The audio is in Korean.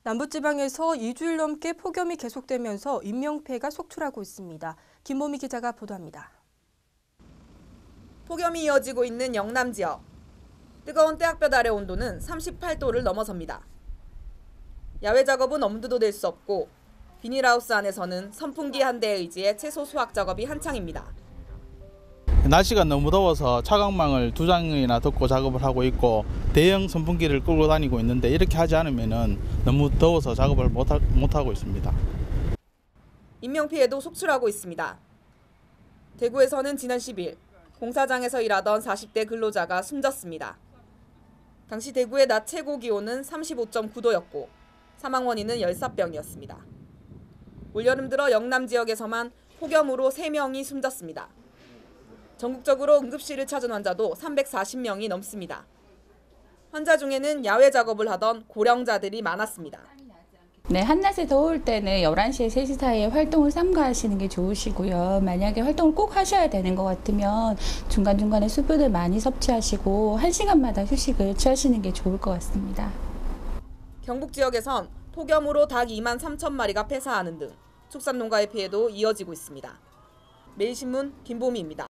남부지방에서 2주일 넘게 폭염이 계속되면서 인명피해가 속출하고 있습니다. 김보미 기자가 보도합니다. 폭염이 이어지고 있는 영남 지역. 뜨거운 태양볕 아래 온도는 38도를 넘어섭니다. 야외 작업은 엄두도 낼 수 없고 비닐하우스 안에서는 선풍기 한 대에 의지해 채소 수확 작업이 한창입니다. 날씨가 너무 더워서 차광망을 2장이나 덮고 작업을 하고 있고 대형 선풍기를 끌고 다니고 있는데 이렇게 하지 않으면 너무 더워서 작업을 못하고 있습니다. 인명피해도 속출하고 있습니다. 대구에서는 지난 10일 공사장에서 일하던 40대 근로자가 숨졌습니다. 당시 대구의 낮 최고 기온은 35.9도였고 사망 원인은 열사병이었습니다. 올여름 들어 영남 지역에서만 폭염으로 3명이 숨졌습니다. 전국적으로 응급실을 찾은 환자도 340명이 넘습니다. 환자 중에는 야외 작업을 하던 고령자들이 많았습니다. 네, 한낮에 더울 때는 11시에 3시 사이에 활동을 삼가하시는 게 좋으시고요. 만약에 활동을 꼭 하셔야 되는 것 같으면 중간중간에 수분을 많이 섭취하시고 1시간마다 휴식을 취하시는 게 좋을 것 같습니다. 경북 지역에선 폭염으로 닭 2만 3천 마리가 폐사하는 등 축산농가의 피해도 이어지고 있습니다. 매일신문 김보미입니다.